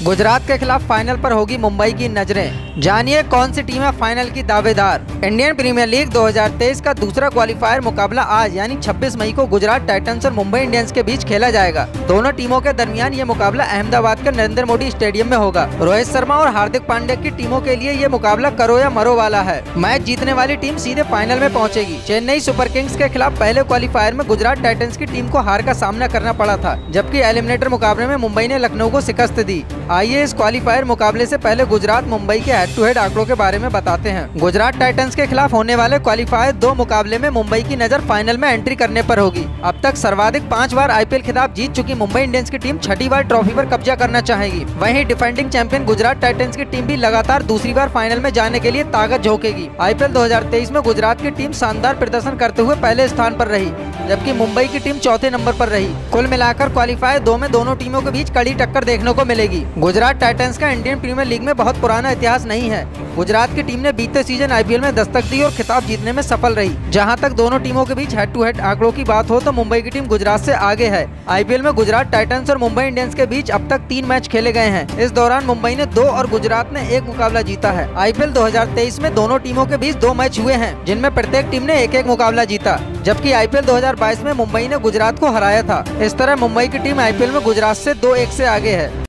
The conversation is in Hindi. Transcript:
गुजरात के खिलाफ फाइनल पर होगी मुंबई की नजरें। जानिए कौन सी टीम है फाइनल की दावेदार। इंडियन प्रीमियर लीग 2023 का दूसरा क्वालिफायर मुकाबला आज यानी 26 मई को गुजरात टाइटंस और मुंबई इंडियंस के बीच खेला जाएगा। दोनों टीमों के दरमियान ये मुकाबला अहमदाबाद के नरेंद्र मोदी स्टेडियम में होगा। रोहित शर्मा और हार्दिक पांड्या की टीमों के लिए ये मुकाबला करो या मरो वाला है। मैच जीतने वाली टीम सीधे फाइनल में पहुंचेगी। चेन्नई सुपर किंग्स के खिलाफ पहले क्वालिफायर में गुजरात टाइटंस की टीम को हार का सामना करना पड़ा था, जबकि एलिमिनेटर मुकाबले में मुंबई ने लखनऊ को शिकस्त दी। आइए इस क्वालिफायर मुकाबले से पहले गुजरात मुंबई के हेड टू हेड आंकड़ों के बारे में बताते हैं। गुजरात टाइटंस के खिलाफ होने वाले क्वालिफायर 2 मुकाबले में मुंबई की नजर फाइनल में एंट्री करने पर होगी। अब तक सर्वाधिक 5 बार आईपीएल खिताब जीत चुकी मुंबई इंडियंस की टीम छठी बार ट्रॉफी पर कब्जा करना चाहेगी। वहीं डिफेंडिंग चैंपियन गुजरात टाइटंस की टीम भी लगातार दूसरी बार फाइनल में जाने के लिए ताकत झोंकेगी। आईपीएल 2023 में गुजरात की टीम शानदार प्रदर्शन करते हुए पहले स्थान पर रही, जबकि मुंबई की टीम चौथे नंबर पर रही। कुल मिलाकर क्वालिफायर 2 में दोनों टीमों के बीच कड़ी टक्कर देखने को मिलेगी। गुजरात टाइटंस का इंडियन प्रीमियर लीग में बहुत पुराना इतिहास नहीं है। गुजरात की टीम ने बीते सीजन आईपीएल में दस्तक दी और खिताब जीतने में सफल रही। जहां तक दोनों टीमों के बीच हेड टू हेड आंकड़ों की बात हो तो मुंबई की टीम गुजरात से आगे है। आईपीएल में गुजरात टाइटंस और मुंबई इंडियंस के बीच अब तक 3 मैच खेले गए हैं। इस दौरान मुंबई ने 2 और गुजरात ने 1 मुकाबला जीता है। आईपीएल 2023 में दोनों टीमों के बीच 2 मैच हुए हैं, जिनमें प्रत्येक टीम ने 1-1 मुकाबला जीता, जबकि आईपीएल 2022 में मुंबई ने गुजरात को हराया था। इस तरह मुंबई की टीम आईपीएल में गुजरात से 2-1 से आगे है।